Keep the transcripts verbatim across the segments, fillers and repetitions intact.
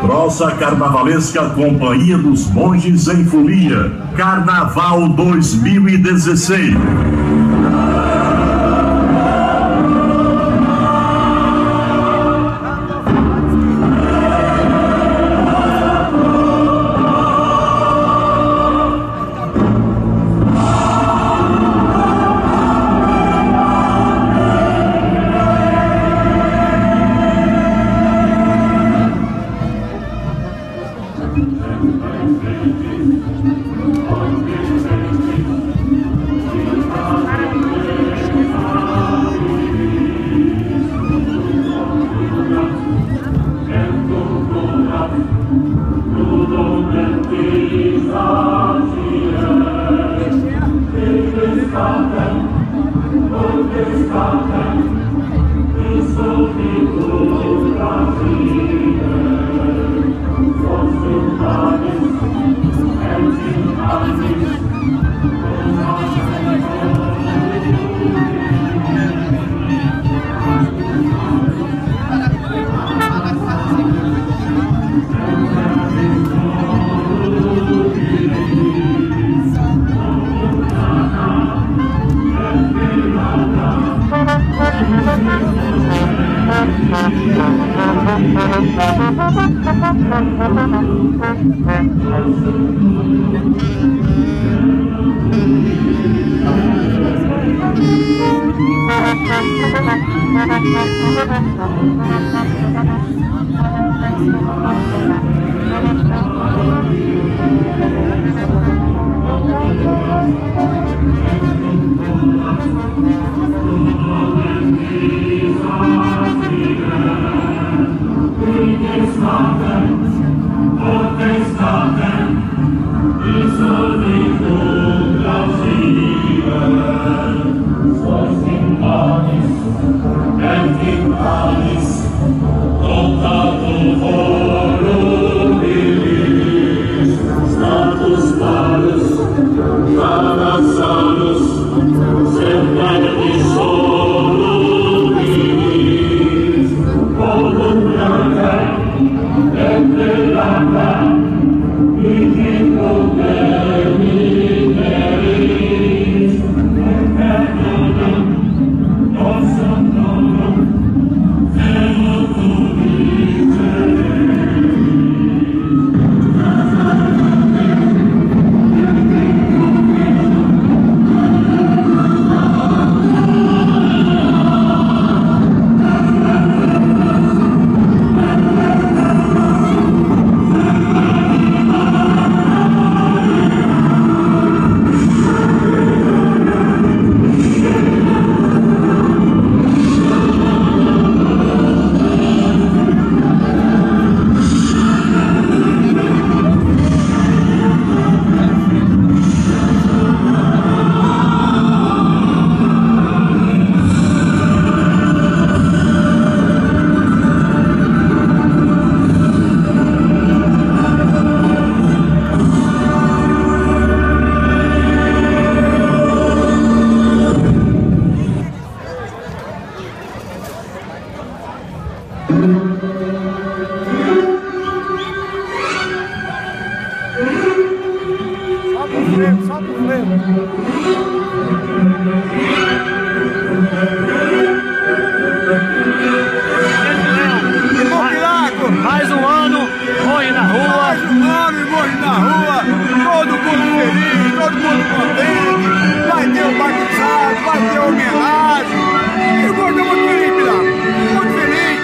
Prosa Carnavalesca Companhia dos Monges em Folia, Carnaval dois mil e dezesseis. Mais um ano, morre na rua. Mais um ano e morre na rua. Todo mundo feliz, todo mundo contente. Vai ter o batizado, vai ter o homenagem. Eu estou muito feliz, Pilar. Muito feliz.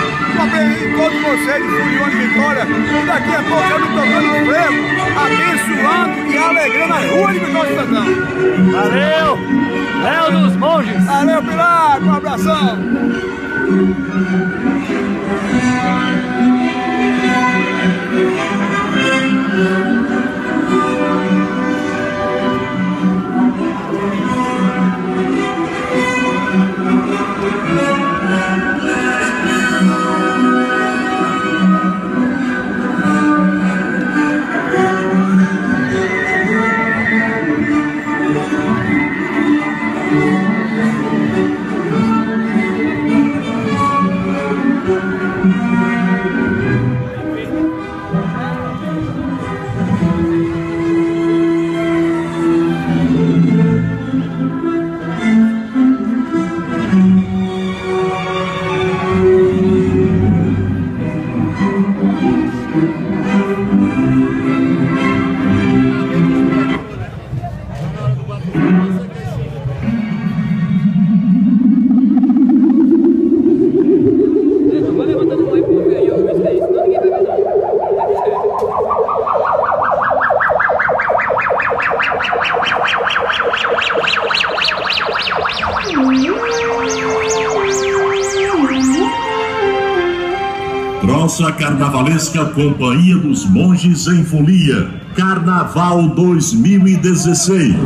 Com todos vocês de Furião de Vitória. E daqui a pouco eu me tocando frevo, abençoando e alegrando as ruas de Vitória Santana. Valeu! Léo dos Monges! Valeu, Pilar. Um abração. Troça carnavalesca Companhia dos Monges em Folia, Carnaval dois mil e dezesseis.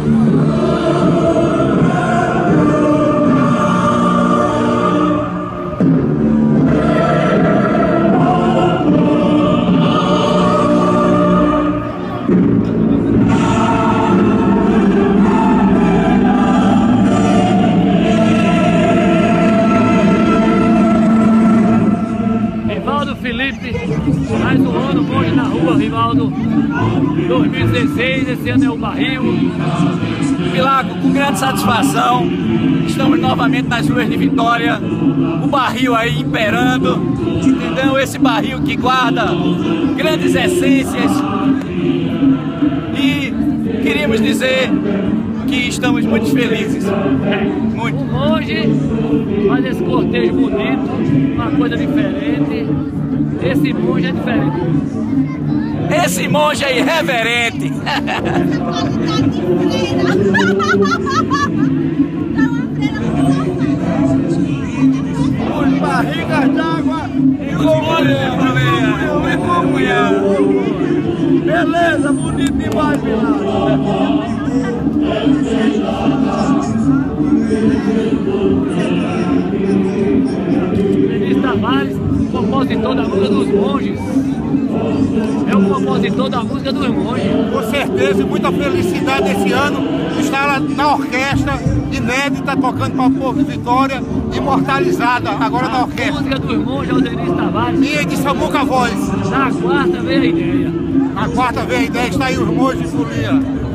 Felipe, mais um ano Monge na Rua, Rivaldo, dois mil e dezesseis, esse ano é o Barril. Milagro, com grande satisfação, estamos novamente nas ruas de Vitória, o barril aí imperando, entendeu? Esse barril que guarda grandes essências, e queríamos dizer que estamos muito felizes. Muito. O Monge faz esse cortejo bonito, uma coisa diferente. Esse monge é diferente. Esse monge é irreverente. Os barrigas d'água e comunhão. Beleza, bonito demais, Milagro. Denis Tavares, compositor da música dos monges. É o compositor da música dos monges. Com certeza, e muita felicidade esse ano estar na orquestra inédita, tocando para o povo de Vitória, imortalizada agora na A orquestra. música dos monges é o Denis Tavares. Minha de Samuca Voz. Na quarta veio a ideia. Na quarta vez a ideia está aí os monges de Folia.